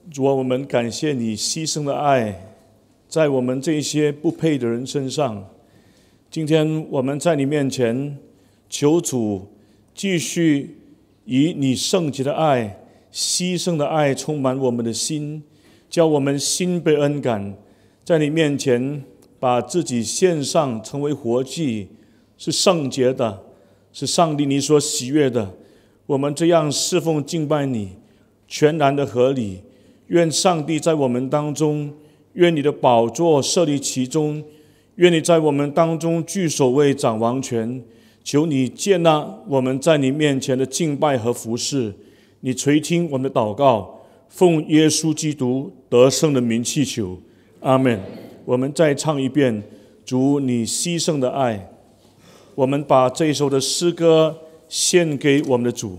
主啊，我们感谢你牺牲的爱，在我们这些不配的人身上。今天我们在你面前，求主继续以你圣洁的爱、牺牲的爱充满我们的心，叫我们心被恩感，在你面前把自己献上，成为活祭，是圣洁的，是上帝你所喜悦的。我们这样侍奉敬拜你，全然的合理。愿上帝在我们当中，愿你的宝座设立其中，愿你在我们当中居首位，掌王权。求你接纳我们在你面前的敬拜和服侍，你垂听我们的祷告，奉耶稣基督得胜的名祈求，阿们。我们再唱一遍主你牺牲的爱。我们把这一首的诗歌献给我们的主。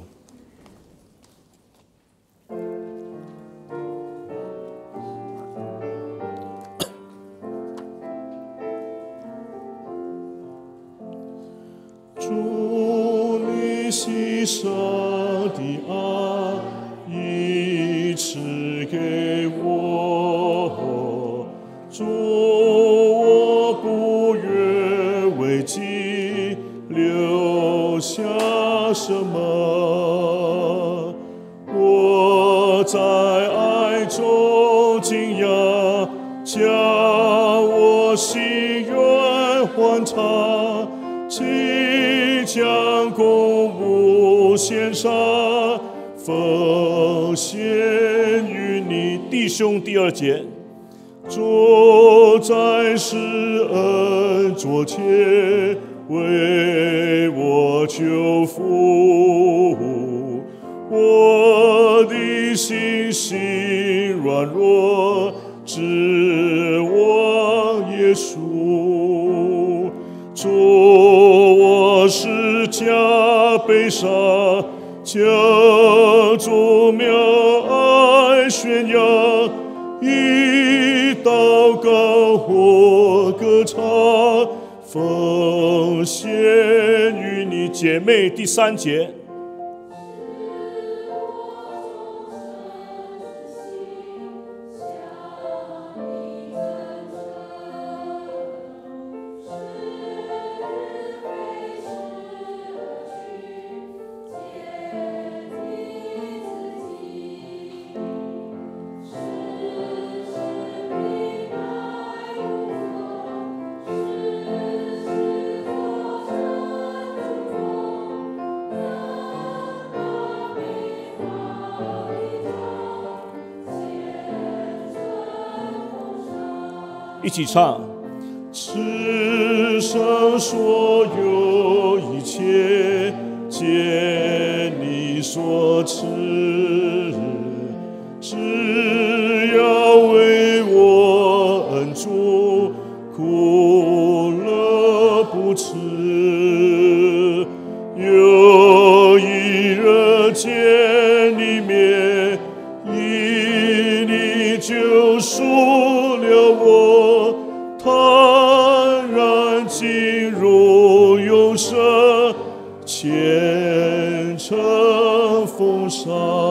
主你牺牲的爱已赐给我，主我不愿为己留下什么，我在爱中惊讶，叫我心愿欢畅，即将公物献上，奉献于你。 弟兄，第二节， 主在施恩座前为我求福，我的心心软弱，指望耶稣。主我是加悲伤，将主名爱宣扬，以祷告或歌唱，奉献于你。 姐妹，第三节，一起唱。 世上所有一切，皆你所赐，只要为我恩主，苦乐不辞。有一人见你面，以你救赎了我，坦然进入永生，虔诚奉上。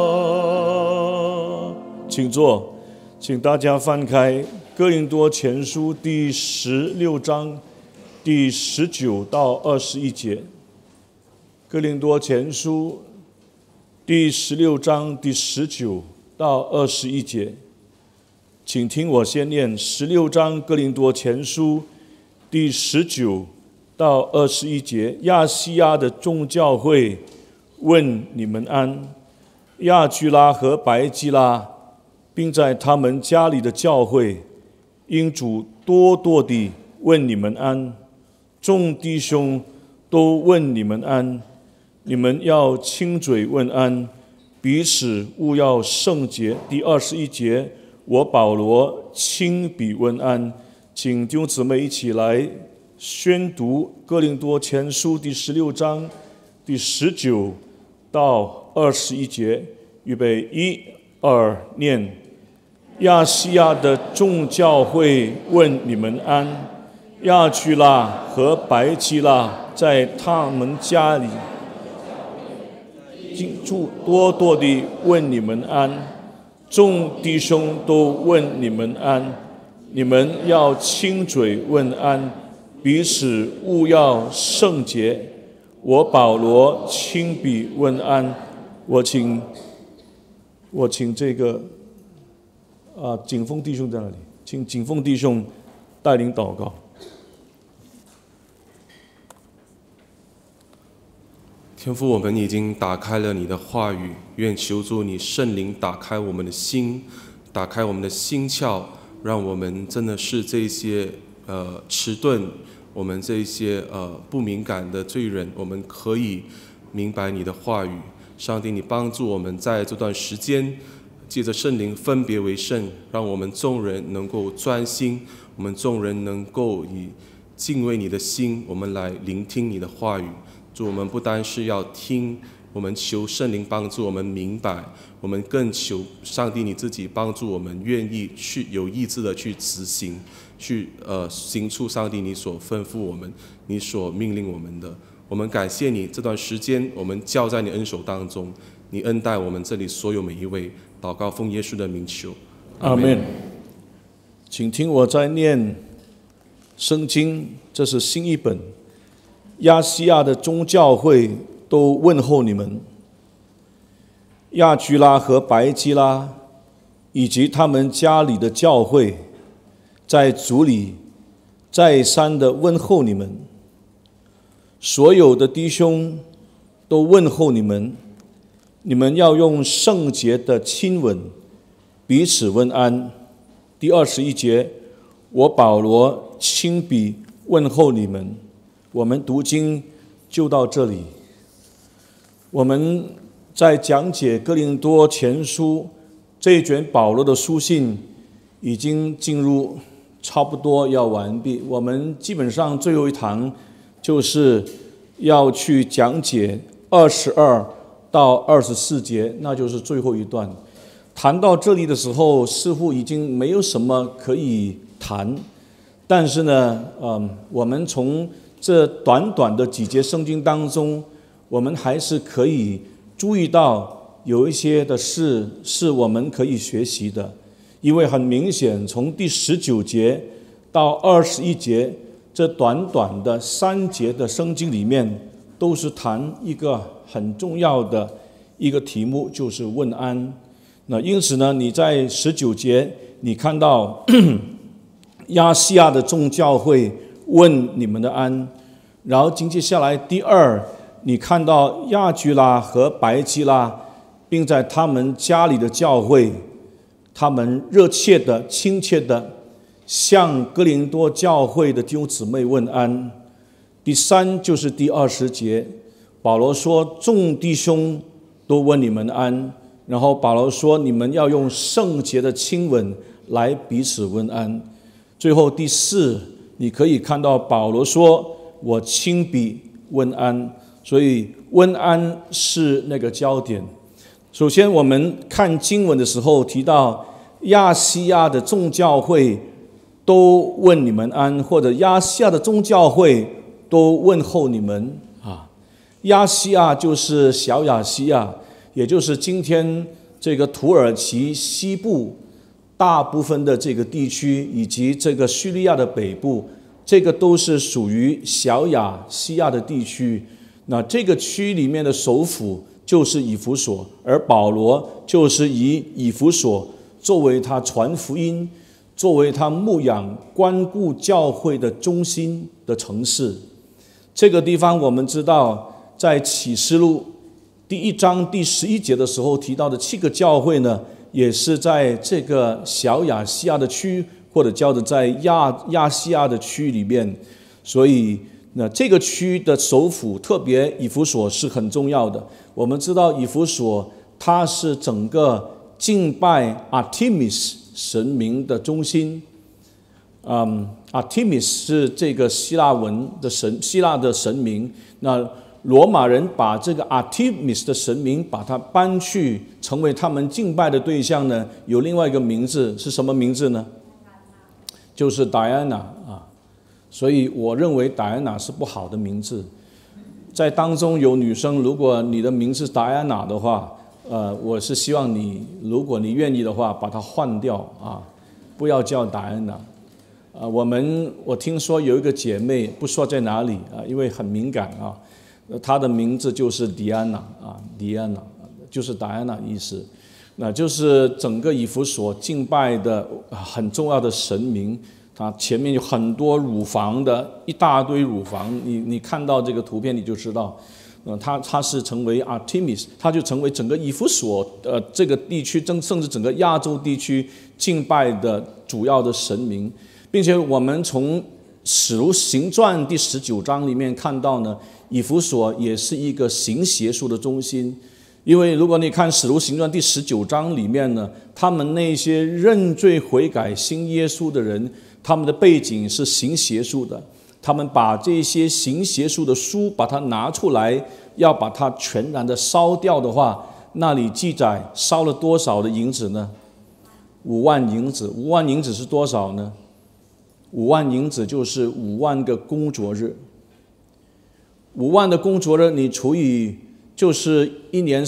请坐，请大家翻开哥林多前书第16章第19到21节。哥林多前书第16章第19到21节，请听我先念16章哥林多前书第19到21节。亚细亚的众教会问你们安，亚居拉和白基拉，并在他们家里的教会，因主多多地问你们安。众弟兄都问你们安。你们要亲嘴问安，彼此务要圣洁。第21节，我保罗亲笔问安。请弟兄姊妹一起来宣读哥林多前书第16章第19到21节。预备，1、2，念。亚细亚的众教会问你们安，亚居拉和白基拉在他们家里住多多地问你们安。 众弟兄都问你们安，你们要亲嘴问安，彼此务要圣洁。我保罗亲笔问安。我请这个景峰弟兄在那里，请景峰弟兄带领祷告。 天父，我们已经打开了你的话语，愿求主你圣灵打开我们的心，打开我们的心窍，让我们真的是这些迟钝，我们这些不敏感的罪人，我们可以明白你的话语。上帝，你帮助我们在这段时间，借着圣灵分别为圣，让我们众人能够专心，我们众人能够以敬畏你的心，我们来聆听你的话语。主，我们不单是要听，我们求圣灵帮助我们明白，我们更求上帝你自己帮助我们，愿意去有意志的去执行，去行出上帝你所吩咐我们、你所命令我们的。我们感谢你这段时间，我们交在你恩手当中，你恩待我们这里所有每一位。祷告奉耶稣的名求， 阿们。请听我在念圣经，这是新译本。亚细亚的众教会都问候你们，亚居拉和白基拉以及他们家里的教会，在主里再三的问候你们。所有的弟兄都问候你们，你们要用圣洁的亲吻彼此问安。第21节，我保罗亲笔问候你们。我们读经就到这里。我们在讲解哥林多前书这一卷保罗的书信，已经进入差不多要完毕。我们基本上最后一堂就是要去讲解22到24节，那就是最后一段。谈到这里的时候，似乎已经没有什么可以谈，但是呢，我们从这短短的几节圣经当中，我们还是可以注意到有一些的事是我们可以学习的。因为很明显，从第19节到21节这短短的3节的圣经里面，都是谈一个很重要的一个题目，就是问安。那因此呢，你在19节你看到亚细亚的众教会问你们的安，然后紧接下来第2，你看到亚居拉和白基拉，并在他们家里的教会，他们热切的、亲切的向哥林多教会的弟兄姊妹问安。第3就是第20节，保罗说众弟兄都问你们安，然后保罗说你们要用圣洁的亲吻来彼此问安。最后第4，你可以看到保罗说我亲笔问安，所以问安是那个焦点。首先我们看经文的时候提到亚细亚的众教会都问你们安，或者亚细亚的众教会都问候你们啊。亚细亚就是小亚细亚，也就是今天这个土耳其西部大部分的这个地区，以及这个叙利亚的北部，这个都是属于小亚细亚的地区。那这个区里面的首府就是以弗所，而保罗就是以以弗所作为他传福音、作为他牧养关顾教会的中心的城市。这个地方我们知道，在启示录第1章第11节的时候提到的7个教会呢，也是在这个小亚细亚的区，或者叫做在亚细亚的区里面。所以那这个区的首府，特别以弗所是很重要的。我们知道以弗所它是整个敬拜 Artemis 神明的中心。Artemis 是这个希腊文的希腊的神明。那罗马人把这个 Artemis 的神明把它搬去成为他们敬拜的对象呢，有另外一个名字，是什么名字呢？就是 Diana 啊。所以我认为 Diana 是不好的名字。在当中有女生，如果你的名字是 Diana 的话， 我是希望你，如果你愿意的话，把它换掉啊，不要叫戴安娜。我听说有一个姐妹，不说在哪里啊，因为很敏感啊，她的名字就是迪安娜啊，迪安娜就是戴安娜意思。那就是整个以弗所敬拜的很重要的神明，它前面有很多乳房的一大堆乳房，你看到这个图片你就知道，它是成为 Artemis， 它就成为整个以弗所这个地区，甚至整个亚洲地区敬拜的主要的神明，并且我们从使徒行传第19章里面看到呢，以弗所也是一个行邪术的中心。因为如果你看使徒行传第19章里面呢，他们那些认罪悔改信耶稣的人，他们的背景是行邪术的，他们把这些行邪术的书把它拿出来，要把它全然的烧掉的话，那里记载烧了多少的银子呢？5万银子。5万银子是多少呢？5万银子就是5万个工作日。5万的工作日你除以就是1年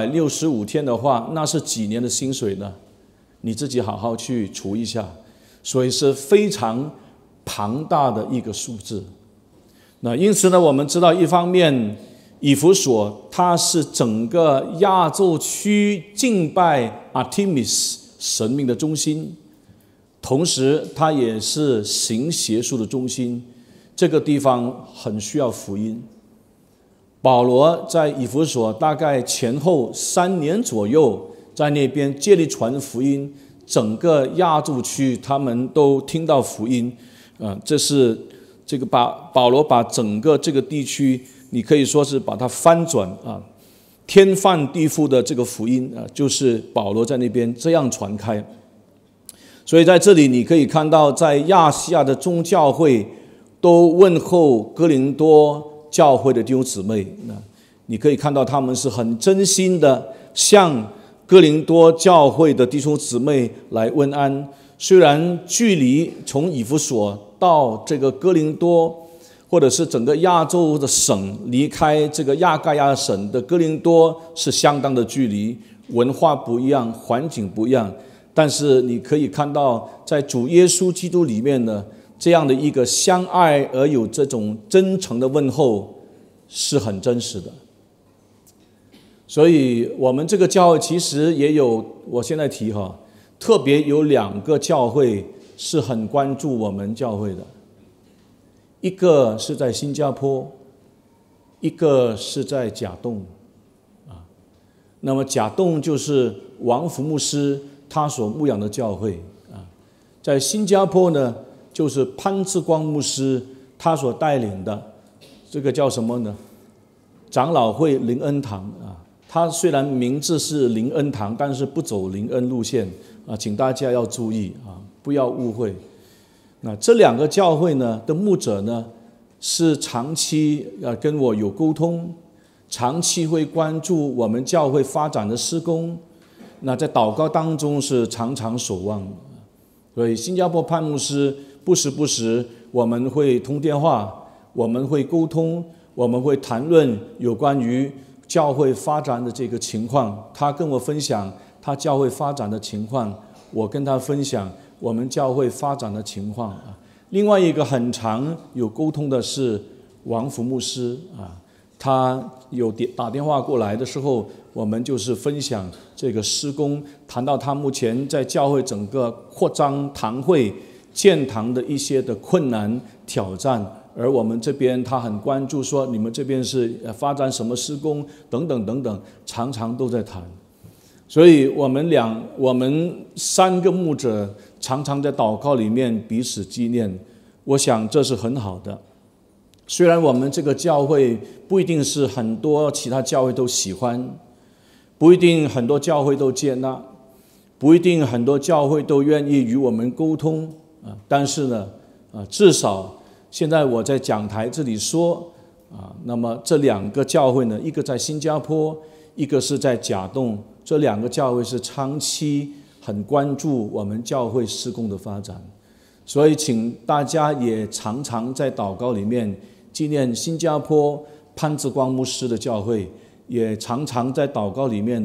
365天的话，那是几年的薪水呢？你自己好好去除一下，所以是非常庞大的一个数字。那因此呢，我们知道一方面，以弗所它是整个亚洲区敬拜 Artemis 神明的中心，同时它也是行邪术的中心。这个地方很需要福音。保罗在以弗所大概前后3年左右，在那边接力传福音，整个亚洲区他们都听到福音。这是这个保罗把整个这个地区，你可以说是把它翻转啊，天翻地覆的这个福音啊，就是保罗在那边这样传开。所以在这里你可以看到，在亚细亚的众教会都问候哥林多教会的弟兄姊妹，你可以看到他们是很真心的向哥林多教会的弟兄姊妹来问安。虽然距离从以弗所到这个哥林多，或者是整个亚洲的省，离开这个亚该亚省的哥林多是相当的距离，文化不一样，环境不一样，但是你可以看到在主耶稣基督里面呢，这样的一个相爱而有这种真诚的问候是很真实的。所以我们这个教会其实也有，我现在提特别有2个教会是很关注我们教会的，一个是在新加坡，一个是在甲洞那么甲洞就是王福牧师他所牧养的教会在新加坡呢，就是潘志光牧师他所带领的这个叫什么呢？长老会灵恩堂他虽然名字是灵恩堂，但是不走灵恩路线请大家要注意不要误会。那这2个教会呢的牧者呢，是长期跟我有沟通，长期会关注我们教会发展的施工，那在祷告当中是常常守望。所以新加坡潘牧师不时我们会通电话，我们会沟通，我们会谈论有关于教会发展的这个情况，他跟我分享他教会发展的情况，我跟他分享我们教会发展的情况另外一个很常有沟通的是王福牧师他有打电话过来的时候，我们就是分享这个施工，谈到他目前在教会整个扩张堂会建堂的一些的困难挑战，而我们这边他很关注说你们这边是发展什么施工等等等等，常常都在谈。所以我们3个牧者常常在祷告里面彼此纪念，我想这是很好的。虽然我们这个教会不一定是很多其他教会都喜欢，不一定很多教会都接纳，不一定很多教会都愿意与我们沟通但是呢至少现在我在讲台这里说那么这2个教会呢，一个在新加坡，一个是在甲洞，这2个教会是长期很关注我们教会施工的发展。所以请大家也常常在祷告里面纪念新加坡潘志光牧师的教会，也常常在祷告里面呢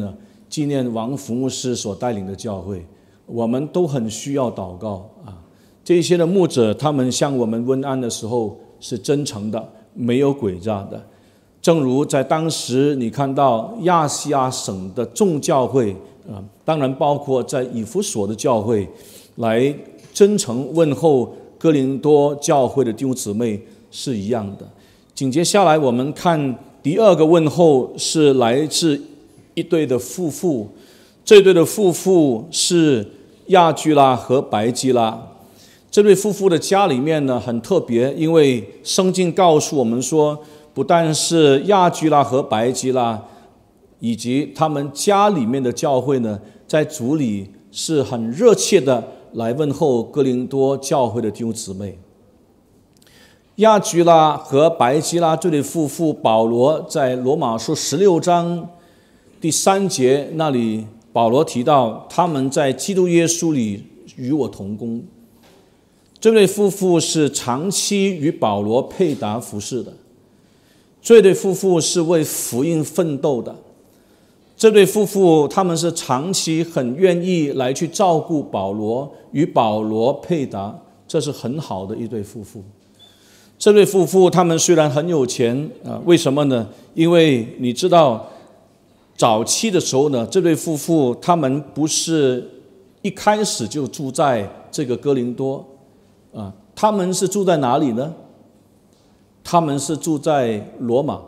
纪念王福牧师所带领的教会，我们都很需要祷告啊。这些的牧者，他们向我们问安的时候是真诚的，没有诡诈的。正如在当时你看到亚细亚省的众教会当然包括在以弗所的教会，来真诚问候哥林多教会的弟兄姊妹是一样的。紧接下来我们看第二个问候是来自一对的夫妇，这对的夫妇是亚居拉和白基拉。这对夫妇的家里面呢很特别，因为圣经告诉我们说，不但是亚居拉和白基拉以及他们家里面的教会呢，在主里是很热切的来问候哥林多教会的弟兄姊妹。亚居拉和白基拉这对夫妇，保罗在罗马书16章第3节那里，保罗提到他们在基督耶稣里与我同工。这对夫妇是长期与保罗配搭服侍的，这对夫妇是为福音奋斗的，这对夫妇他们是长期很愿意来去照顾保罗，与保罗配搭，这是很好的一对夫妇。这对夫妇他们虽然很有钱为什么呢？因为你知道早期的时候呢，这对夫妇他们不是一开始就住在这个哥林多他们是住在哪里呢？他们是住在罗马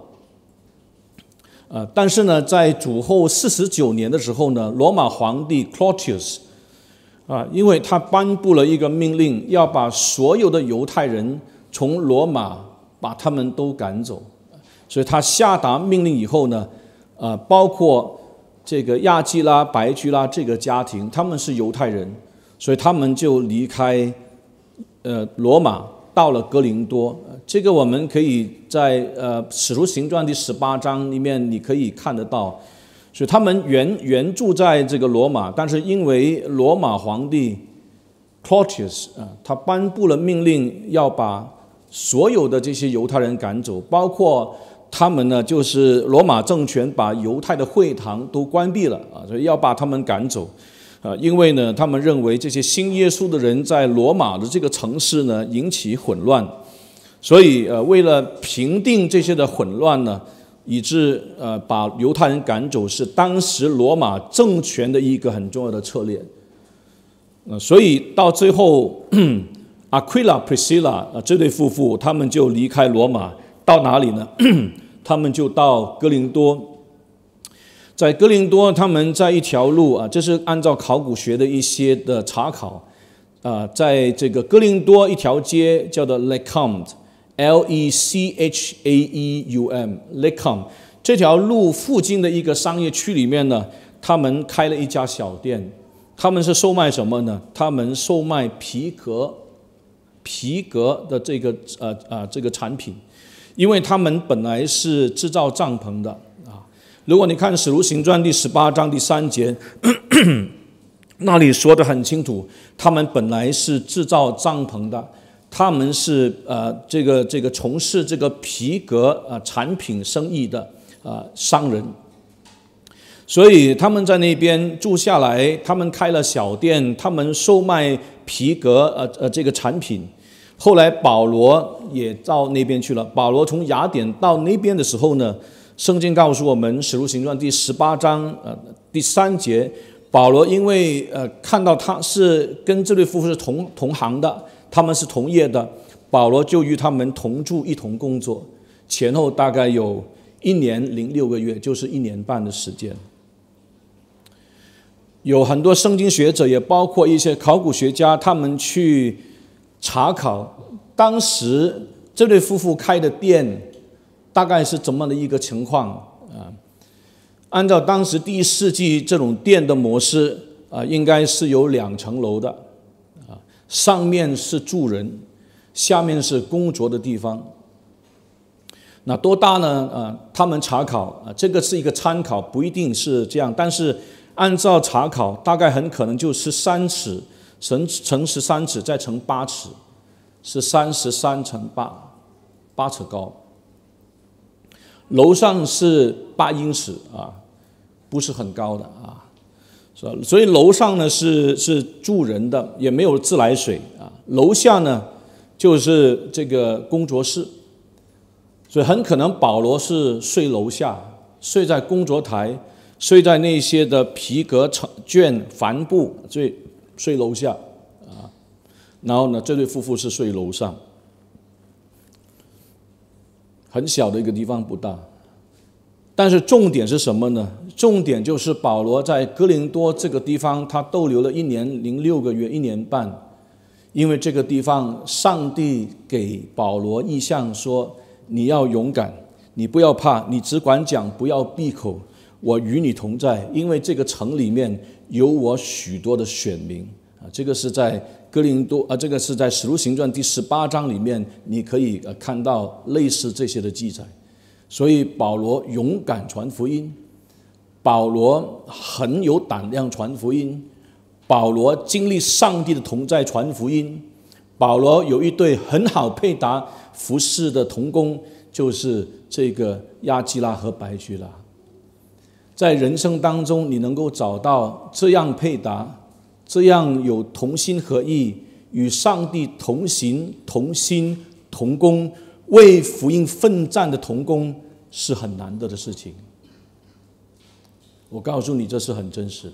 但是呢，在主后49年的时候呢，罗马皇帝 Claudius因为他颁布了一个命令，要把所有的犹太人从罗马把他们都赶走，所以他下达命令以后呢，包括这个亚基拉、白居拉这个家庭，他们是犹太人，所以他们就离开罗马到了哥林多。这个我们可以在使徒行传第18章里面你可以看得到。所以他们原住在这个罗马，但是因为罗马皇帝 Claudius 他颁布了命令，要把所有的这些犹太人赶走，包括他们呢，就是罗马政权把犹太的会堂都关闭了所以要把他们赶走因为呢，他们认为这些信耶稣的人在罗马的这个城市呢引起混乱，所以为了平定这些的混乱呢，以致把犹太人赶走是当时罗马政权的一个很重要的策略。所以到最后Aquila Priscilla 这对夫妇他们就离开罗马，到哪里呢？他们就到哥林多。在哥林多他们在一条路这是按照考古学的一些的查考在这个哥林多一条街叫做 Lecum L-E-C-H-A-E-U-M Lecum 这条路附近的一个商业区里面呢，他们开了一家小店。他们是售卖什么呢？他们售卖皮革的这个产品，因为他们本来是制造帐篷的如果你看使徒行传第18章第3节那里说得很清楚，他们本来是制造帐篷的，他们是这个从事这个皮革产品生意的商人，所以他们在那边住下来，他们开了小店，他们售卖皮革这个产品。后来保罗也到那边去了。保罗从雅典到那边的时候呢，圣经告诉我们使徒行传第18章第3节，保罗因为看到他是跟这对夫妇是同行的，他们是同业的，保罗就与他们同住一同工作，前后大概有1年06个月，就是1年半的时间。有很多圣经学者，也包括一些考古学家，他们去查考当时这对夫妇开的店大概是怎么的一个情况按照当时第1世纪这种店的模式应该是有2层楼的上面是住人，下面是工作的地方。那多大呢？他们查考这个是一个参考，不一定是这样，但是按照查考大概很可能就13尺乘13尺再乘8尺，是33乘8尺高。楼上是8英尺不是很高的是吧？所以楼上呢是住人的，也没有自来水啊。楼下呢就是这个工作室，所以很可能保罗是睡楼下，睡在工作台，睡在那些的皮革卷帆布，睡楼下啊。然后呢，这对夫妇是睡楼上，很小的一个地方，不大。但是重点是什么呢？重点就是保罗在哥林多这个地方，他逗留了1年06个月，1年半。因为这个地方，上帝给保罗意象说：你要勇敢，你不要怕，你只管讲，不要闭口，我与你同在。因为这个城里面有我许多的选民啊，这个是在哥林多啊，这个是在使徒行传第18章里面，你可以看到类似这些的记载。所以保罗勇敢传福音，保罗很有胆量传福音，保罗经历上帝的同在传福音，保罗有一对很好配搭服侍的同工，就是这个亚基拉和白居拉。在人生当中，你能够找到这样配搭，这样有同心合意，与上帝同行同心同工，为福音奋战的同工，是很难得的事情。我告诉你，这是很真实的。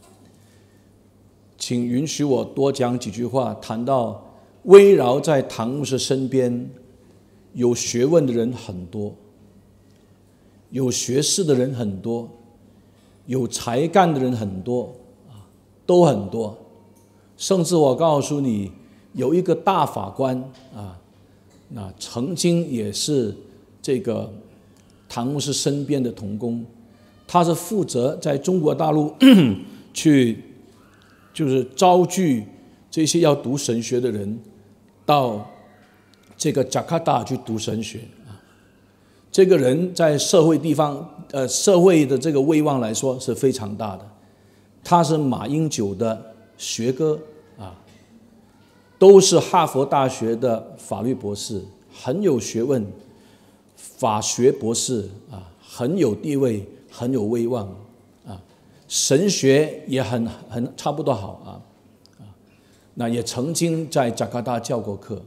请允许我多讲几句话，谈到围绕在唐牧师身边有学问的人很多，有学识的人很多，有才干的人很多，都很多。甚至我告诉你，有一个大法官啊，那曾经也是这个唐牧师身边的同工，他是负责在中国大陆去就是招聚这些要读神学的人到这个加卡达去读神学啊。这个人在社会的这个威望来说是非常大的，他是马英九的学哥啊，都是哈佛大学的法律博士，很有学问，法学博士啊，很有地位，很有威望啊，神学也很差不多好啊，那也曾经在加卡达教过课。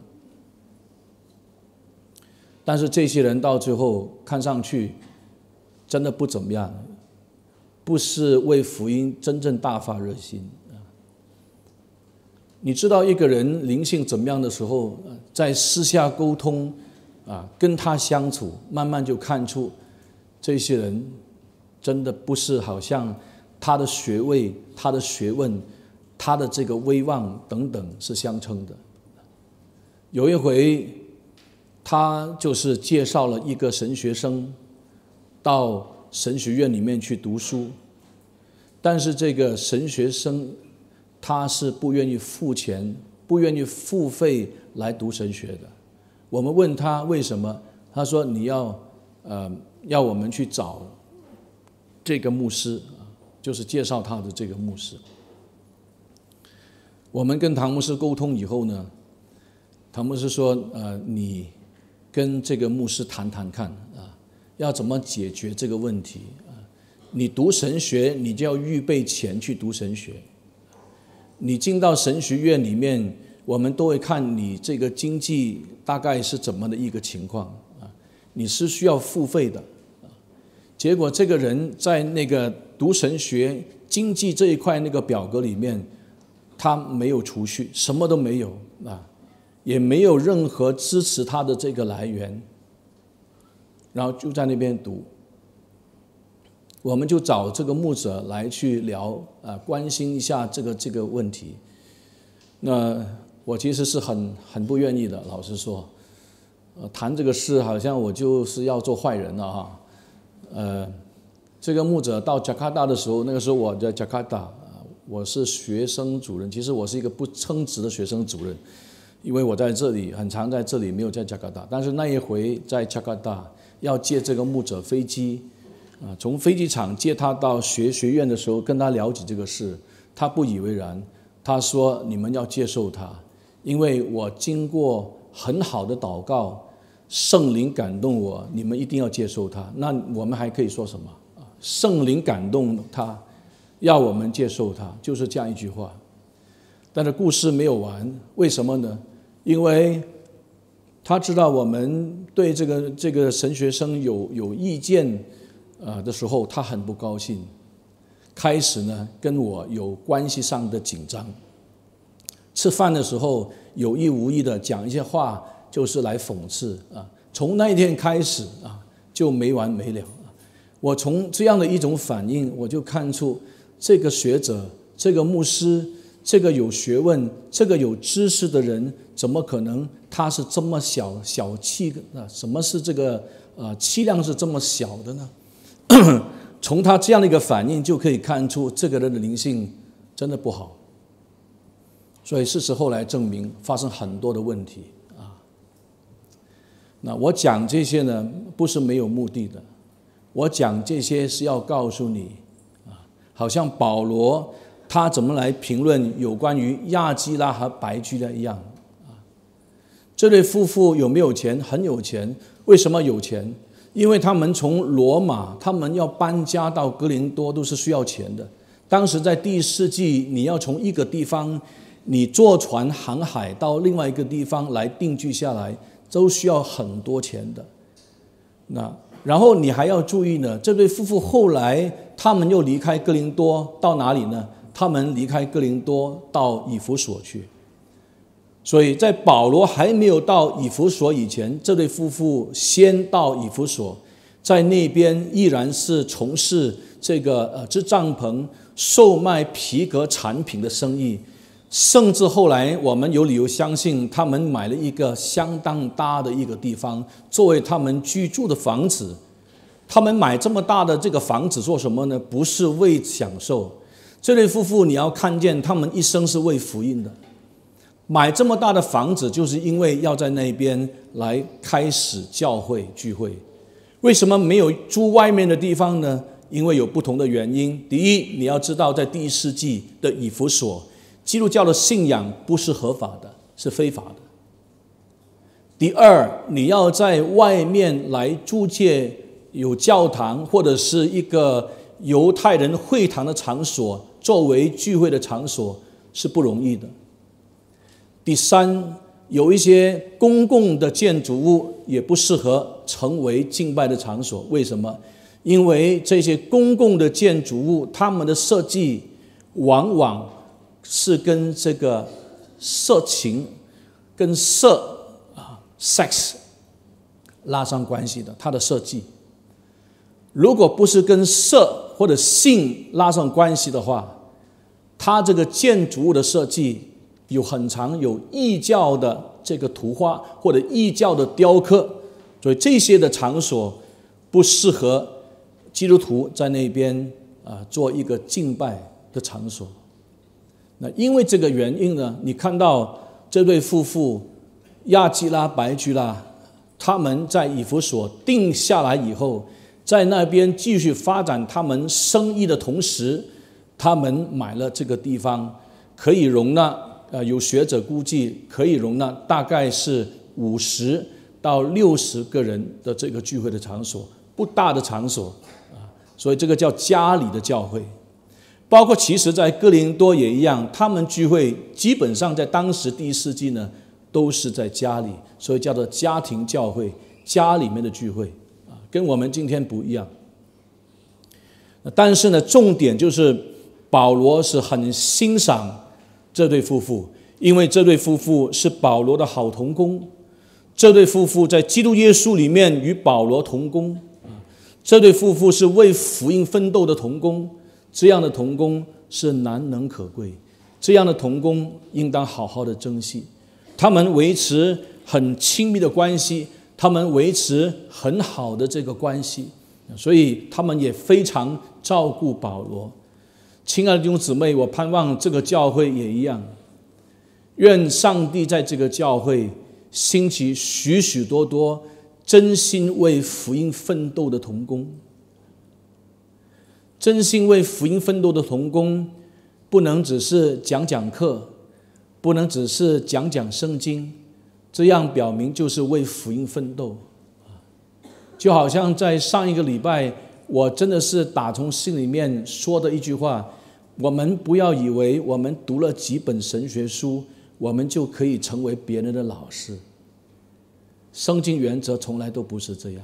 但是这些人到最后看上去真的不怎么样，不是为福音真正大发热心。你知道一个人灵性怎么样的时候，在私下沟通啊，跟他相处，慢慢就看出这些人真的不是好像他的学位、他的学问、他的这个威望等等是相称的。有一回他就是介绍了一个神学生到神学院里面去读书，但是这个神学生他是不愿意付钱，不愿意付费来读神学的。我们问他为什么，他说你要我们去找这个牧师，就是介绍他的这个牧师。我们跟唐牧师沟通以后呢，唐牧师说你跟这个牧师谈谈看啊，要怎么解决这个问题啊？你读神学，你就要预备钱去读神学。你进到神学院里面，我们都会看你这个经济大概是怎么的一个情况啊，你是需要付费的。结果这个人在那个读神学经济这一块那个表格里面，他没有储蓄，什么都没有啊，也没有任何支持他的这个来源，然后就在那边读。我们就找这个牧者来去聊关心一下这个问题。那我其实是很不愿意的，老实说，谈这个事好像我就是要做坏人了哈。这个牧者到加卡达的时候，那个时候我在加卡达，我是学生主任，其实我是一个不称职的学生主任，因为我在这里很常在这里，没有在加卡达。但是那一回在加卡达要借这个牧者飞机。从飞机场接他到学院的时候，跟他聊起这个事，他不以为然。他说：“你们要接受他，因为我经过很好的祷告，圣灵感动我，你们一定要接受他。”那我们还可以说什么？圣灵感动他， 要我们接受他，就是这样一句话。但是故事没有完，为什么呢？因为他知道我们对这个神学生有意见的时候，他很不高兴，开始呢跟我有关系上的紧张。吃饭的时候有意无意的讲一些话，就是来讽刺啊。从那一天开始啊，就没完没了。我从这样的一种反应，我就看出这个学者、这个牧师、这个有学问、这个有知识的人，怎么可能他是这么小气的？什么是这个气量是这么小的呢？从他这样的一个反应就可以看出，这个人的灵性真的不好。所以事实后来证明，发生很多的问题啊。那我讲这些呢，不是没有目的的。我讲这些是要告诉你啊，好像保罗他怎么来评论有关于亚基拉和白居拉一样啊。这对夫妇有没有钱？很有钱。为什么有钱？因为他们从罗马，他们要搬家到哥林多都是需要钱的。当时在第1世纪，你要从一个地方你坐船航海到另外一个地方来定居下来，都需要很多钱的。那然后你还要注意呢，这对夫妇后来他们又离开哥林多到哪里呢？他们离开哥林多到以弗所去。所以在保罗还没有到以弗所以前，这对夫妇先到以弗所，在那边依然是从事这个织帐篷、售卖皮革产品的生意。甚至后来我们有理由相信，他们买了一个相当大的一个地方作为他们居住的房子。他们买这么大的这个房子做什么呢？不是为享受。这对夫妇你要看见，他们一生是为福音的。买这么大的房子，就是因为要在那边来开始教会聚会。为什么没有住外面的地方呢？因为有不同的原因。第一，你要知道在第1世纪的以弗所，基督教的信仰不是合法的，是非法的。第二，你要在外面来租借有教堂或者是一个犹太人会堂的场所作为聚会的场所是不容易的。第三，有一些公共的建筑物也不适合成为敬拜的场所。为什么？因为这些公共的建筑物，他们的设计往往是跟这个色情、跟sex 拉上关系的，它的设计。如果不是跟色或者性拉上关系的话，它这个建筑物的设计有很常有异教的这个图画或者异教的雕刻，所以这些的场所不适合基督徒在那边做一个敬拜的场所。那因为这个原因呢，你看到这对夫妇亚基拉、白居拉，他们在以弗所定下来以后，在那边继续发展他们生意的同时，他们买了这个地方，可以容纳有学者估计可以容纳大概是50到60个人的这个聚会的场所，不大的场所所以这个叫家里的教会。包括其实在哥林多也一样，他们聚会基本上在当时第1世纪呢都是在家里，所以叫做家庭教会，家里面的聚会跟我们今天不一样。但是呢，重点就是保罗是很欣赏这对夫妇，因为这对夫妇是保罗的好同工，这对夫妇在基督耶稣里面与保罗同工，这对夫妇是为福音奋斗的同工。这样的同工是难能可贵，这样的同工应当好好的珍惜。他们维持很亲密的关系，他们维持很好的这个关系，所以他们也非常照顾保罗。亲爱的弟兄姊妹，我盼望这个教会也一样，愿上帝在这个教会兴起许许多多真心为福音奋斗的同工。真心为福音奋斗的同工，不能只是讲讲课，不能只是讲讲圣经，这样表明就是为福音奋斗。就好像在上一个礼拜，我真的是打从心里面说的一句话， 我们不要以为我们读了几本神学书，我们就可以成为别人的老师。圣经原则从来都不是这样。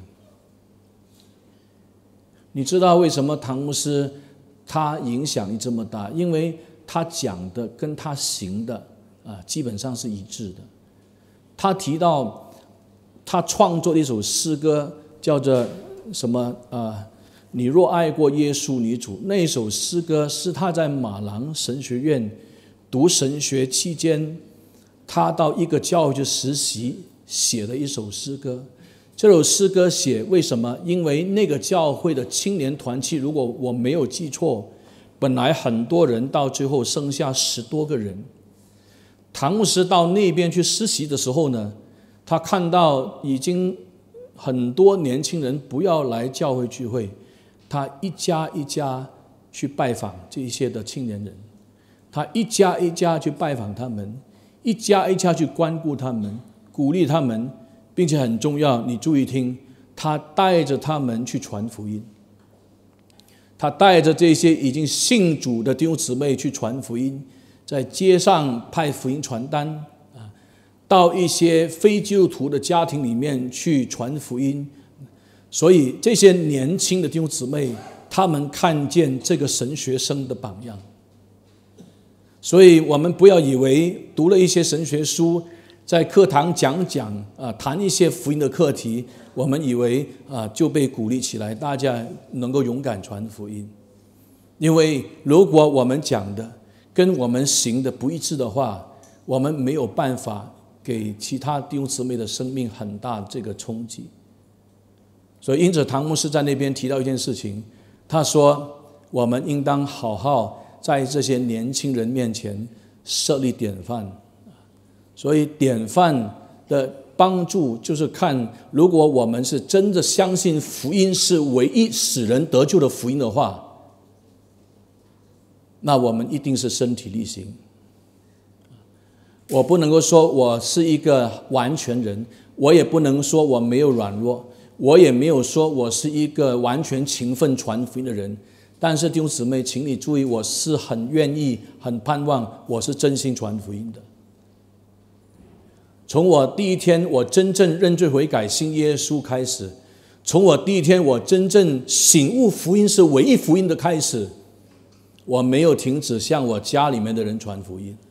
你知道为什么唐牧师他影响力这么大？因为他讲的跟他行的基本上是一致的。他提到他创作的一首诗歌叫做什么你若爱过耶稣你主，那首诗歌是他在马郎神学院读神学期间，他到一个教会去实习写的一首诗歌。这首诗歌写为什么？因为那个教会的青年团契，如果我没有记错，本来很多人，到最后剩下10多个人。唐牧师到那边去实习的时候呢，他看到已经很多年轻人不要来教会聚会，他一家一家去拜访这些的青年人，他一家一家去拜访他们，一家一家去关顾他们，鼓励他们，并且很重要，你注意听，他带着他们去传福音。他带着这些已经信主的弟兄姊妹去传福音，在街上派福音传单，到一些非基督徒的家庭里面去传福音。所以这些年轻的弟兄姊妹，他们看见这个神学生的榜样。所以我们不要以为读了一些神学书，在课堂讲谈一些福音的课题，我们以为就被鼓励起来，大家能够勇敢传福音。因为如果我们讲的跟我们行的不一致的话，我们没有办法给其他弟兄姊妹的生命很大这个冲击。所以因此唐牧师在那边提到一件事情，他说我们应当好好在这些年轻人面前设立典范。所以典范的帮助就是看，如果我们是真的相信福音是唯一使人得救的福音的话，那我们一定是身体力行。我不能够说我是一个完全人，我也不能说我没有软弱，我也没有说我是一个完全勤奋传福音的人。但是弟兄姊妹，请你注意，我是很愿意很盼望我是真心传福音的。从我第一天我真正认罪悔改信耶稣开始，从我第一天我真正醒悟福音是唯一福音的开始，我没有停止向我家里面的人传福音。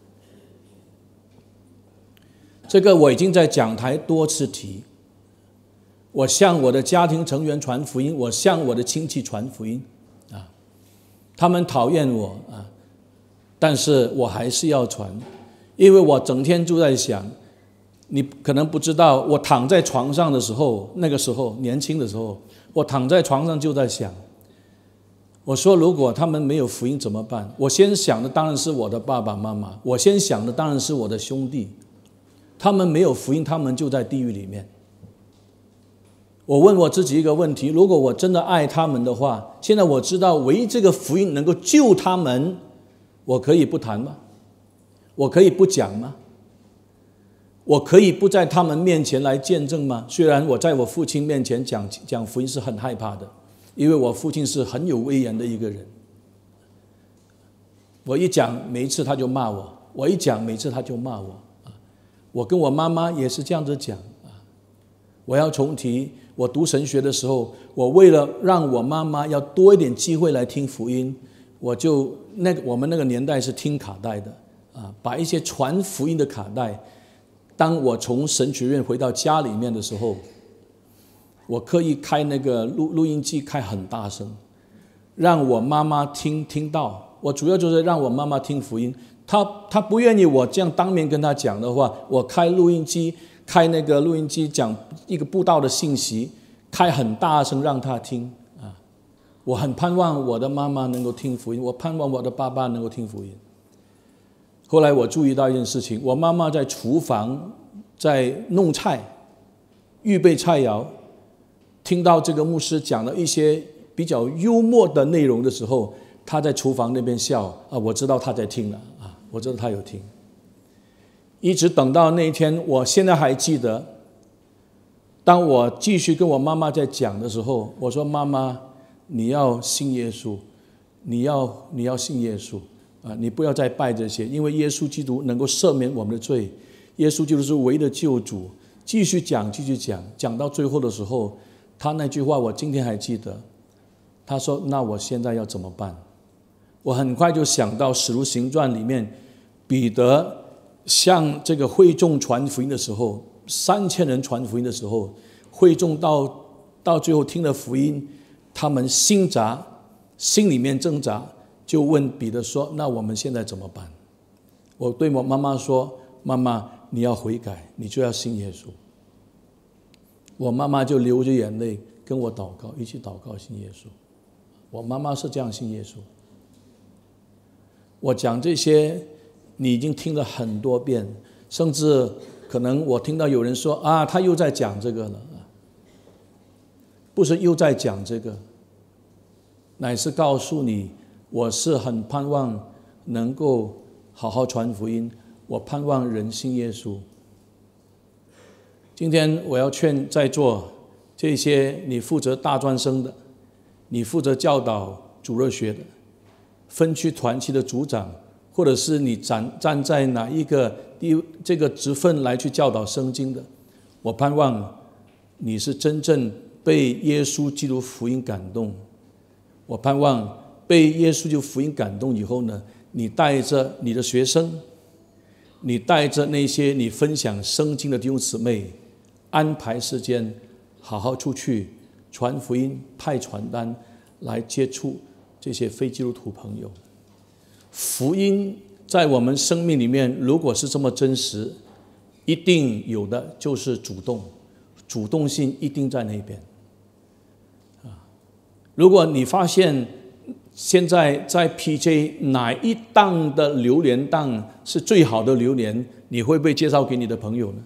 这个我已经在讲台多次提，我向我的家庭成员传福音，我向我的亲戚传福音他们讨厌我但是我还是要传，因为我整天就在想，你可能不知道，我躺在床上的时候，那个时候年轻的时候，我躺在床上就在想，我说如果他们没有福音怎么办？我先想的当然是我的爸爸妈妈，我先想的当然是我的兄弟，他们没有福音，他们就在地狱里面。我问我自己一个问题，如果我真的爱他们的话，现在我知道唯一这个福音能够救他们，我可以不谈吗？我可以不讲吗？我可以不在他们面前来见证吗？虽然我在我父亲面前讲福音是很害怕的，因为我父亲是很有威严的一个人。我一讲每一次他就骂我，我一讲每次他就骂我。我跟我妈妈也是这样子讲。我要重提，我读神学的时候，我为了让我妈妈要多一点机会来听福音，我们那个年代是听卡带的把一些传福音的卡带，当我从神学院回到家里面的时候，我刻意开那个录音机开很大声，让我妈妈听到。我主要就是让我妈妈听福音，她不愿意我这样当面跟她讲的话，我开录音机讲一个布道的信息，开很大声让她听我很盼望我的妈妈能够听福音，我盼望我的爸爸能够听福音。后来我注意到一件事情，我妈妈在厨房在弄菜，预备菜肴，听到这个牧师讲了一些比较幽默的内容的时候，她在厨房那边笑我知道她在听了我知道她有听。一直等到那一天，我现在还记得，当我继续跟我妈妈在讲的时候，我说妈妈，你要信耶稣，你要信耶稣。 你不要再拜这些，因为耶稣基督能够赦免我们的罪，耶稣基督是唯一的救主。继续讲，讲到最后的时候，他那句话我今天还记得，他说：“那我现在要怎么办？”我很快就想到《使徒行传》里面，彼得向这个会众传福音的时候，3000人传福音的时候，会众到最后听了福音，他们心里面挣扎，就问彼得说：“那我们现在怎么办？”我对我妈妈说：“妈妈，你要悔改，你就要信耶稣。”我妈妈就流着眼泪跟我祷告，一起祷告信耶稣。我妈妈是这样信耶稣。我讲这些你已经听了很多遍，甚至可能我听到有人说他又在讲这个了。不是又在讲这个，乃是告诉你，我是很盼望能够好好传福音，我盼望人信耶稣。今天我要劝在座这些你负责大专生的，你负责教导主日学的，分区团契的组长，或者是你站在哪一个这个职分来去教导圣经的，我盼望你是真正被耶稣基督福音感动。我盼望被耶稣基督福音感动以后呢，你带着你的学生，你带着那些你分享圣经的弟兄姊妹，安排时间好好出去传福音，派传单来接触这些非基督徒朋友。福音在我们生命里面如果是这么真实，一定有的就是主动性一定在那边。如果你发现现在在 PJ 哪一档的榴莲档是最好的榴莲，你会不会介绍给你的朋友呢？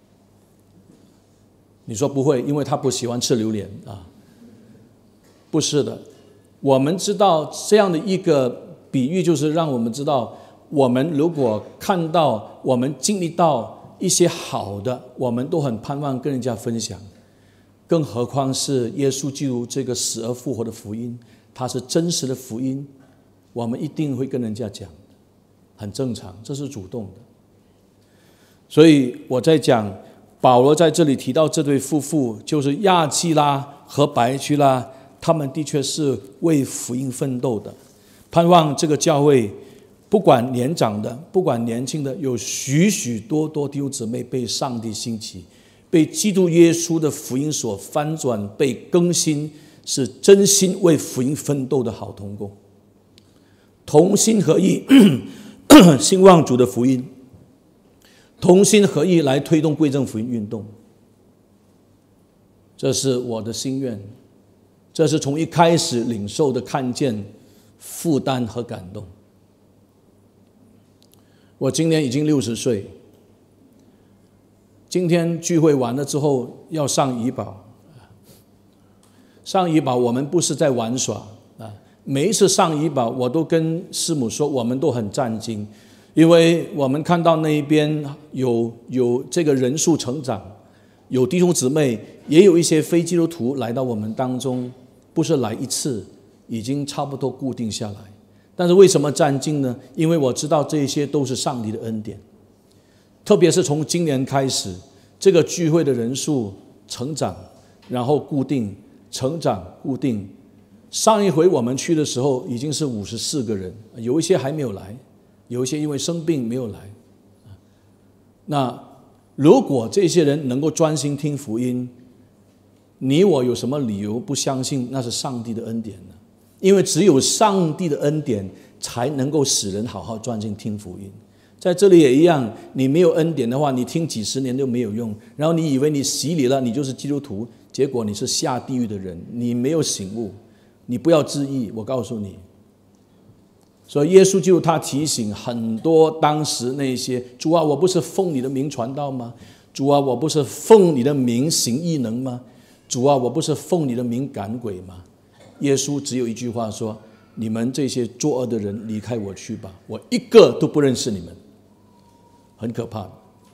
你说不会，因为他不喜欢吃榴莲啊。不是的，我们知道这样的一个比喻，就是让我们知道，我们如果看到我们经历到一些好的，我们都很盼望跟人家分享，更何况是耶稣基督这个死而复活的福音，它是真实的福音，我们一定会跟人家讲，很正常，这是主动的。所以我在讲保罗在这里提到这对夫妇，就是亚基拉和百基拉，他们的确是为福音奋斗的，盼望这个教会不管年长的不管年轻的，有许许多多弟兄姊妹被上帝兴起，被基督耶稣的福音所翻转，被更新，是真心为福音奋斗的好同工，同心合意兴旺主的福音，同心合意来推动归正福音运动。这是我的心愿，这是从一开始领受的看见、负担和感动。我今年已经60岁，今天聚会完了之后要上怡保。上怡保我们不是在玩耍，每一次上怡保我都跟师母说，我们都很战惊，因为我们看到那一边有这个人数成长，有弟兄姊妹，也有一些非基督徒来到我们当中，不是来一次，已经差不多固定下来。但是为什么战惊呢？因为我知道这些都是上帝的恩典，特别是从今年开始，这个聚会的人数成长，然后固定，成长固定。上一回我们去的时候已经是54个人，有一些还没有来，有一些因为生病没有来。那如果这些人能够专心听福音，你我有什么理由不相信那是上帝的恩典呢？因为只有上帝的恩典才能够使人好好专心听福音。在这里也一样，你没有恩典的话，你听几十年都没有用，然后你以为你洗礼了，你就是基督徒，结果你是下地狱的人，你没有醒悟，你不要自义，我告诉你。所以耶稣基督他提醒很多当时那些，主啊，我不是奉你的名传道吗？主啊，我不是奉你的名行异能吗？主啊，我不是奉你的名赶鬼吗？耶稣只有一句话说，你们这些作恶的人离开我去吧，我一个都不认识你们。很可怕的。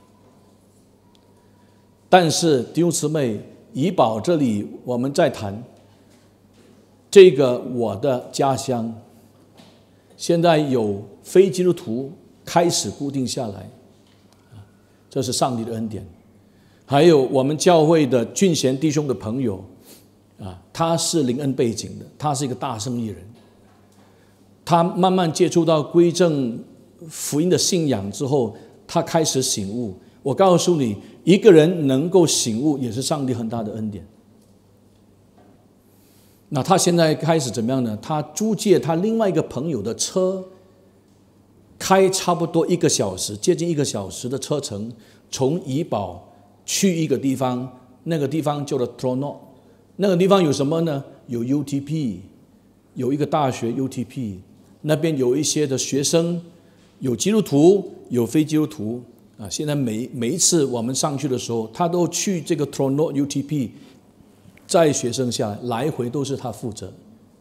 但是弟兄姊妹，怡保这里我们在谈这个我的家乡， 现在有非基督徒开始固定下来，这是上帝的恩典。还有我们教会的俊贤弟兄的朋友他是灵恩背景的，他是一个大生意人，他慢慢接触到归正福音的信仰之后，他开始醒悟。我告诉你，一个人能够醒悟也是上帝很大的恩典。那他现在开始怎么样呢？他租借他另外一个朋友的车，开差不多1个小时，接近1个小时的车程，从怡保去一个地方，那个地方叫做 Trono。 那个地方有什么呢？有 UTP， 有一个大学 UTP， 那边有一些的学生，有基督徒，有非基督徒现在每一次我们上去的时候，他都去这个 Trono UTP 载学生下来，来回都是他负责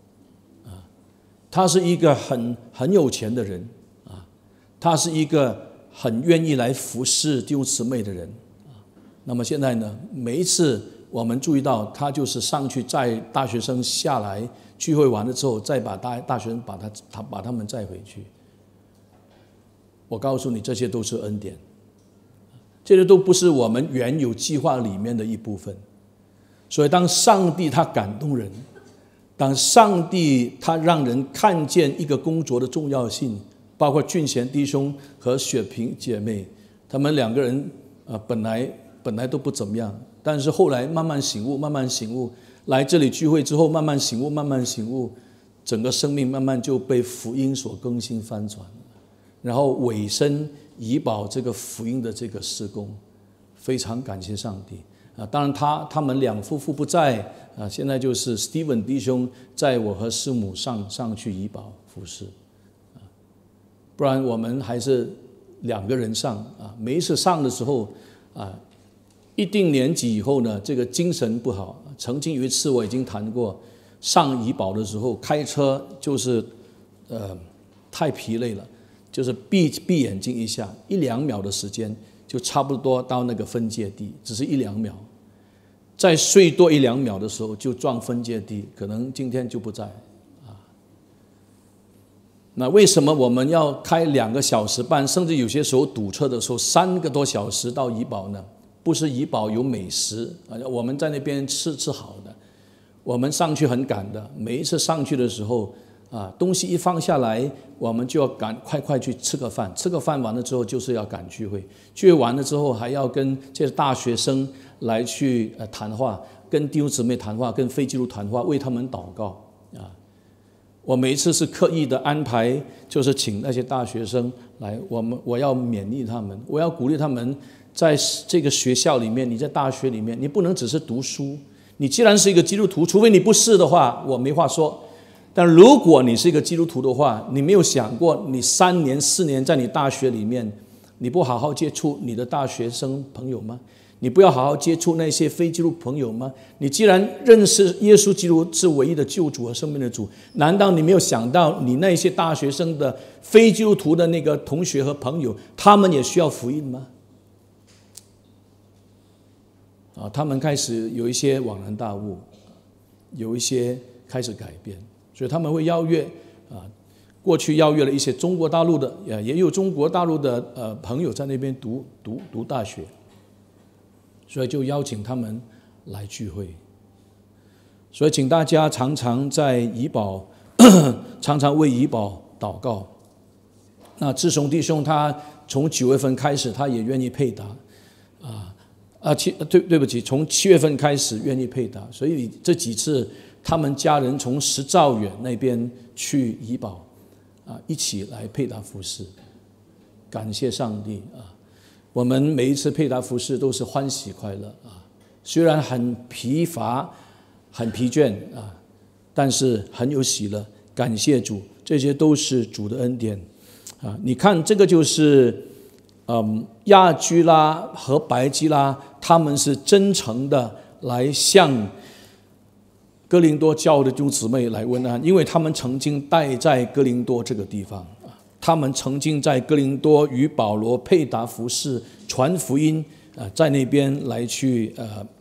他是一个很有钱的人他是一个很愿意来服侍弟兄姊妹的人那么现在呢，每一次我们注意到他就是上去载大学生下来聚会完了之后，再把大学生把他们载回去。我告诉你，这些都是恩典，这些都不是我们原有计划里面的一部分。所以当上帝他感动人，当上帝他让人看见一个工作的重要性，包括俊贤弟兄和雪萍姐妹，他们2个人本来都不怎么样，但是后来慢慢醒悟，来这里聚会之后慢慢醒悟，整个生命慢慢就被福音所更新翻转，然后委身怡保这个福音的这个事工，非常感谢上帝当然他们2夫妇不在现在就是 Steven 弟兄载我和师母上去怡保服侍不然我们还是2个人上每一次上的时候一定年纪以后呢，这个精神不好。曾经有一次我已经谈过，上怡保的时候开车就是太疲累了，就是闭眼睛一下，1-2秒的时间就差不多到那个分界地，只是1-2秒。再睡多1-2秒的时候就撞分界地，可能今天就不在那为什么我们要开2个小时半，甚至有些时候堵车的时候3个多小时到怡保呢？不是怡保有美食我们在那边吃好的，我们上去很赶的。每一次上去的时候东西一放下来，我们就要赶快去吃个饭，吃个饭完了之后就是要赶聚会，聚会完了之后还要跟这些大学生来去谈话，跟弟兄姊妹谈话，跟非基督徒谈话，为他们祷告我每一次是刻意的安排，就是请那些大学生来，我要勉励他们，我要鼓励他们。在这个学校里面，你在大学里面，你不能只是读书。你既然是一个基督徒，除非你不是的话，我没话说。但如果你是一个基督徒的话，你没有想过你3年4年在你大学里面，你不好好接触你的大学生朋友吗？你不要好好接触那些非基督朋友吗？你既然认识耶稣基督是唯一的救主和生命的主，难道你没有想到你那些大学生的非基督徒的那个同学和朋友，他们也需要福音吗？他们开始有一些恍然大悟，有一些开始改变，所以他们会邀约过去邀约了一些中国大陆的，也有中国大陆的朋友在那边读大学，所以就邀请他们来聚会。所以请大家常常在怡保常常为怡保祷告。那志雄弟兄他从9月份开始，他也愿意配搭对不起，从7月份开始愿意配搭，所以这几次他们家人从10兆远那边去怡保一起来配搭服事，感谢上帝我们每一次配搭服事都是欢喜快乐虽然很疲乏很疲倦但是很有喜乐，感谢主，这些都是主的恩典你看这个就是亚居拉和白基拉，他们是真诚的来向哥林多教会的弟兄姊妹来问安，因为他们曾经待在哥林多这个地方他们曾经在哥林多与保罗配搭服事传福音在那边来去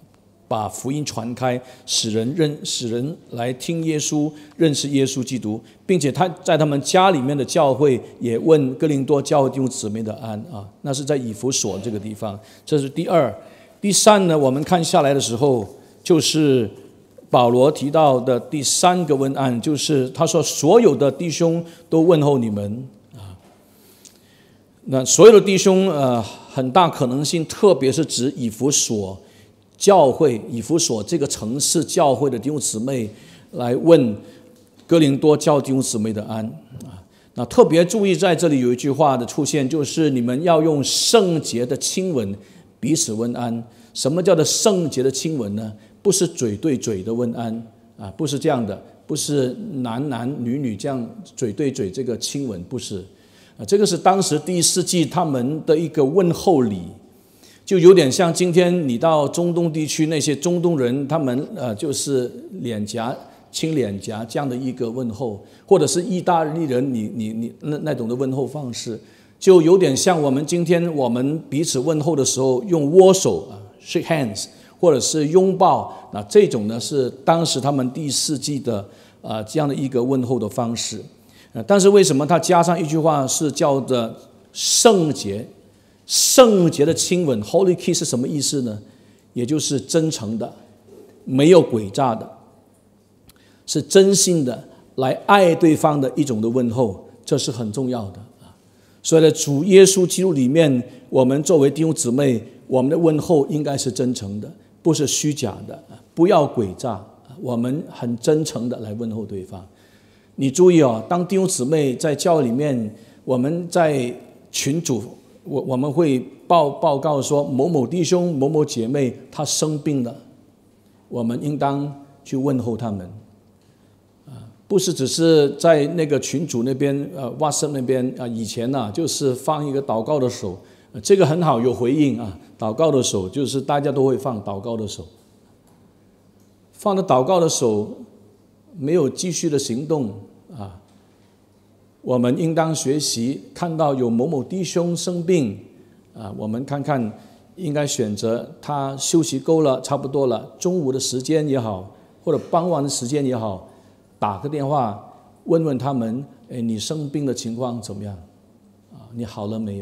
把福音传开，使人来听耶稣，认识耶稣基督，并且他在他们家里面的教会也问哥林多教会弟兄姊妹的安啊，那是在以弗所这个地方。这是第二。第三呢，我们看下来的时候，就是保罗提到的第三个问安，就是他说所有的弟兄都问候你们啊。那所有的弟兄很大可能性，特别是指以弗所教会，以弗所这个城市教会的弟兄姊妹来问哥林多教弟兄姊妹的安啊。那特别注意在这里有一句话的出现，就是你们要用圣洁的亲吻彼此问安。什么叫做圣洁的亲吻呢？不是嘴对嘴的问安啊，不是这样的，不是男男女女这样嘴对嘴这个亲吻，不是啊，这个是当时第1世纪他们的一个问候礼。就有点像今天你到中东地区那些中东人，他们就是脸颊亲脸颊这样的一个问候，或者是意大利人你那种的问候方式，就有点像我们今天我们彼此问候的时候用握手shake hands， 或者是拥抱，那这种呢是当时他们第1世纪的这样的一个问候的方式。但是为什么他加上一句话是叫的圣洁？圣洁的亲吻 Holy Kiss 是什么意思呢？也就是真诚的，没有诡诈的，是真心的来爱对方的一种的问候，这是很重要的。所以呢，主耶稣基督里面，我们作为弟兄姊妹，我们的问候应该是真诚的，不是虚假的，不要诡诈，我们很真诚的来问候对方。你注意当弟兄姊妹在教会里面，我们在群组我们会报告说某某弟兄某某姐妹他生病了，我们应当去问候他们不是只是在那个群组那边WhatsApp 那边以前就是放一个祷告的手，这个很好，有回应祷告的手就是大家都会放祷告的手，放了祷告的手没有继续的行动我们应当学习，看到有某某弟兄生病我们看看应该选择他休息够了，差不多了，中午的时间也好，或者傍晚的时间也好，打个电话问问他们，你生病的情况怎么样你好了没有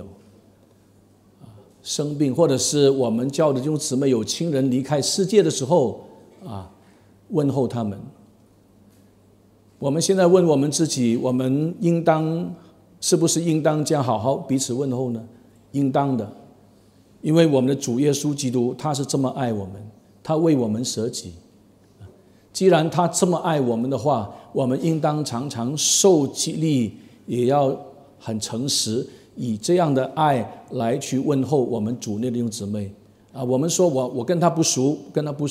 生病，或者是我们教的弟兄姊妹有亲人离开世界的时候问候他们。我们现在问我们自己，我们是不是应当这样好好彼此问候呢？应当的，因为我们的主耶稣基督他是这么爱我们，他为我们舍己。既然他这么爱我们的话，我们应当常常受激励，也要很诚实，以这样的爱来去问候我们主内的弟兄姊妹我们说我跟他不熟，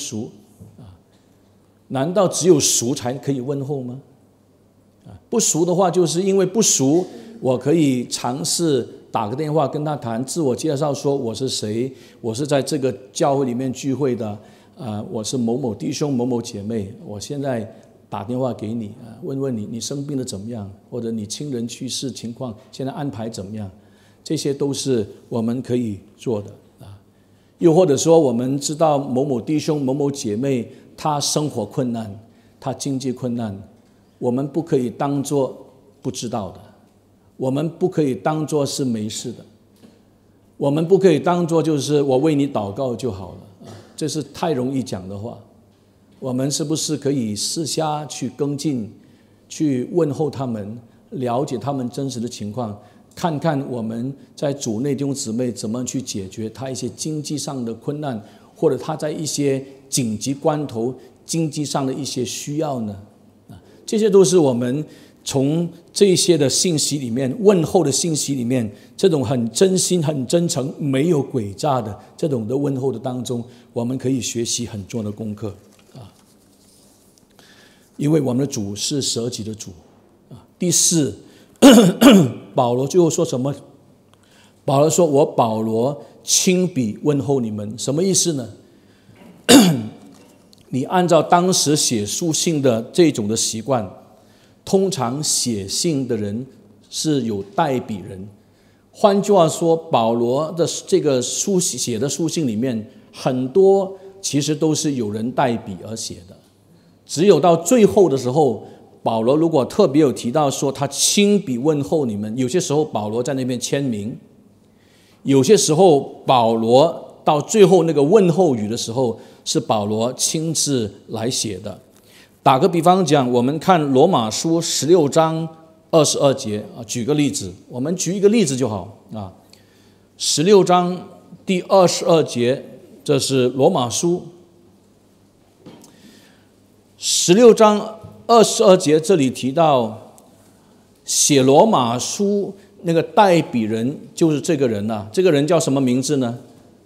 难道只有熟才可以问候吗？不熟的话，就是因为不熟，我可以尝试打个电话跟他谈，自我介绍，说我是谁，我是在这个教会里面聚会的我是某某弟兄某某姐妹，我现在打电话给你问问你生病的怎么样，或者你亲人去世情况现在安排怎么样，这些都是我们可以做的又或者说我们知道某某弟兄某某姐妹他生活困难，他经济困难，我们不可以当作不知道的，我们不可以当作是没事的，我们不可以当作就是我为你祷告就好了这是太容易讲的话。我们是不是可以私下去跟进，去问候他们，了解他们真实的情况，看看我们在主内弟兄姊妹怎么去解决他一些经济上的困难，或者他在一些紧急关头经济上的一些需要呢这些都是我们从这些的信息里面，问候的信息里面，这种很真心很真诚没有诡诈的这种的问候的当中，我们可以学习很重要的功课因为我们的主是舍己的主第四保罗最后说什么？保罗说我保罗亲笔问候你们，什么意思呢？你按照当时写书信的这种的习惯，通常写信的人是有代笔人，换句话说，保罗的这个写的书信里面，很多其实都是有人代笔而写的，只有到最后的时候，保罗如果特别有提到说他亲笔问候你们，有些时候保罗在那边签名，有些时候保罗到最后那个问候语的时候是保罗亲自来写的。打个比方讲，我们看罗马书16章22节举个例子，我们举一个例子就好16章第22节，这是罗马书16章22节，这里提到写罗马书那个代笔人就是这个人这个人叫什么名字呢？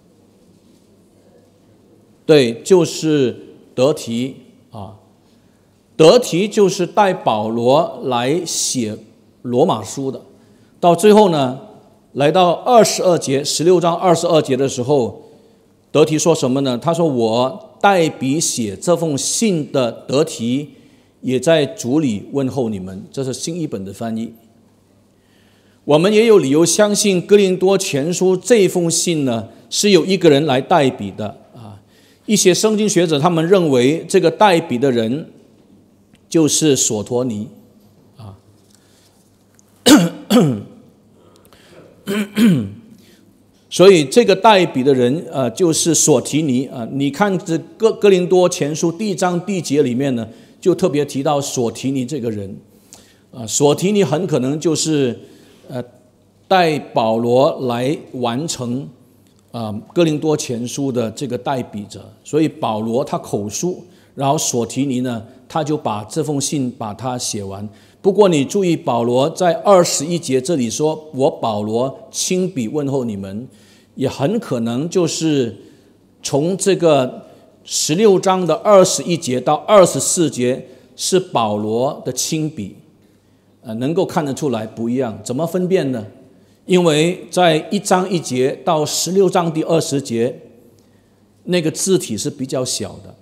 对，就是得提得提就是带保罗来写罗马书的。到最后呢，来到22节，16章22节的时候，得提说什么呢？他说：“我代笔写这封信的得提，也在主里问候你们。”这是新译本的翻译。我们也有理由相信哥林多前书这封信呢，是由一个人来代笔的一些圣经学者他们认为这个代笔的人就是索陀尼所以这个代笔的人就是索提尼你看这哥林多前书第1章第1节里面呢，就特别提到索提尼这个人索提尼很可能就是带保罗来完成哥林多前书的这个代笔者。所以保罗他口述，然后索提尼呢，他就把这封信把它写完。不过你注意，保罗在21节这里说：“我保罗亲笔问候你们”，也很可能就是从这个16章的21节到24节是保罗的亲笔能够看得出来不一样。怎么分辨呢？因为在1章1节到16章第20节，那个字体是比较小的，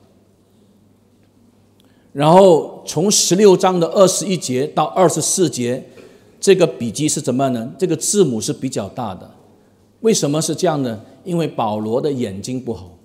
然后从16章的21节到24节，这个笔记是怎么呢？这个字母是比较大的。为什么是这样呢？因为保罗的眼睛不好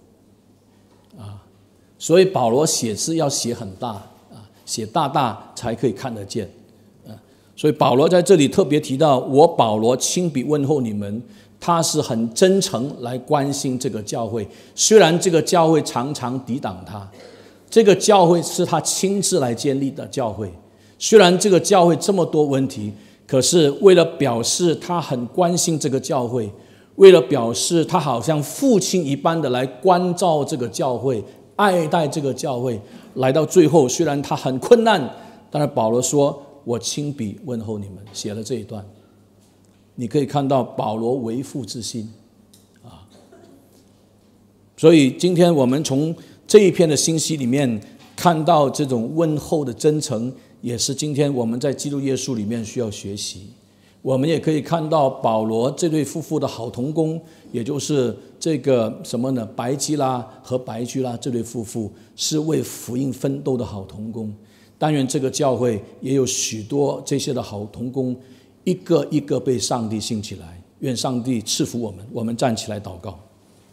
所以保罗写字要写很大写大大才可以看得见所以保罗在这里特别提到：“我保罗亲笔问候你们。”他是很真诚来关心这个教会，虽然这个教会常常抵挡他，这个教会是他亲自来建立的教会，虽然这个教会这么多问题，可是为了表示他很关心这个教会，为了表示他好像父亲一般的来关照这个教会，爱戴这个教会，来到最后虽然他很困难，但是保罗说：“我亲笔问候你们。”写了这一段，你可以看到保罗为父之心所以今天我们从这一篇的信息里面看到这种问候的真诚，也是今天我们在基督耶稣里面需要学习。我们也可以看到保罗这对夫妇的好同工，也就是这个什么呢？白基拉和白居拉这对夫妇是为福音奋斗的好同工。但愿这个教会也有许多这些的好同工，一个一个被上帝兴起来。愿上帝赐福我们。我们站起来祷告。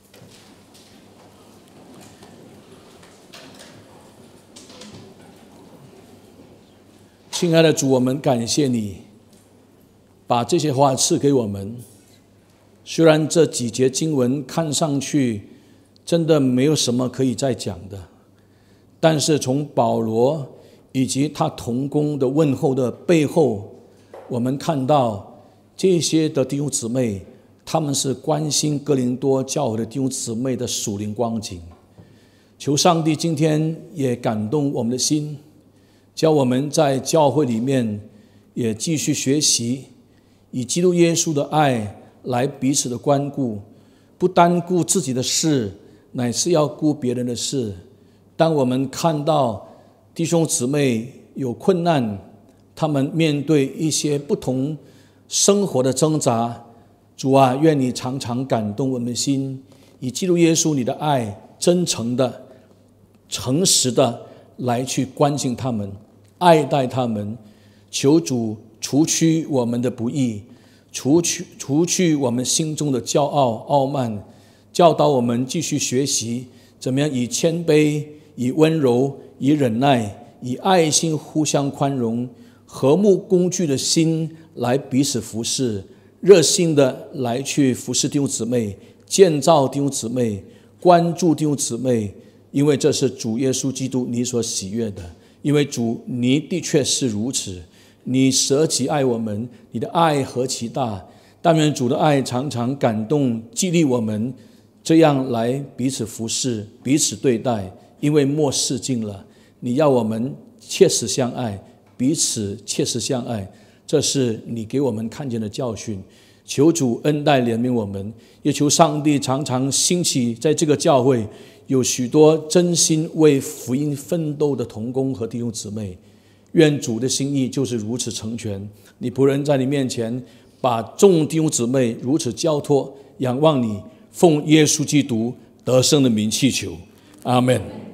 亲爱的主，我们感谢你把这些话赐给我们。虽然这几节经文看上去真的没有什么可以再讲的，但是从保罗以及他同工的问候的背后，我们看到这些的弟兄姊妹，他们是关心哥林多教会的弟兄姊妹的属灵光景。求上帝今天也感动我们的心，叫我们在教会里面也继续学习，以基督耶稣的爱来彼此的关顾，不单顾自己的事，乃是要顾别人的事。当我们看到弟兄姊妹有困难，他们面对一些不同生活的挣扎，主啊，愿你常常感动我们的心，以基督耶稣你的爱真诚的诚实的来去关心他们，爱戴他们。求主除去我们的不义，除去我们心中的骄傲傲慢，教导我们继续学习怎么样以谦卑、以温柔、以忍耐、以爱心互相宽容，和睦共聚的心来彼此服侍，热心的来去服侍弟兄姊妹，建造弟兄姊妹，关注弟兄姊妹，因为这是主耶稣基督你所喜悦的。因为主你的确是如此，你舍己爱我们，你的爱何其大！但愿主的爱常常感动激励我们，这样来彼此服侍，彼此对待。因为末世近了，你要我们切实相爱，彼此切实相爱，这是你给我们看见的教训。求主恩待怜悯我们，也求上帝常常兴起在这个教会有许多真心为福音奋斗的同工和弟兄姊妹。愿主的心意就是如此成全。你仆人在你面前把众弟兄姊妹如此交托，仰望你，奉耶稣基督得胜的名祈求，阿们。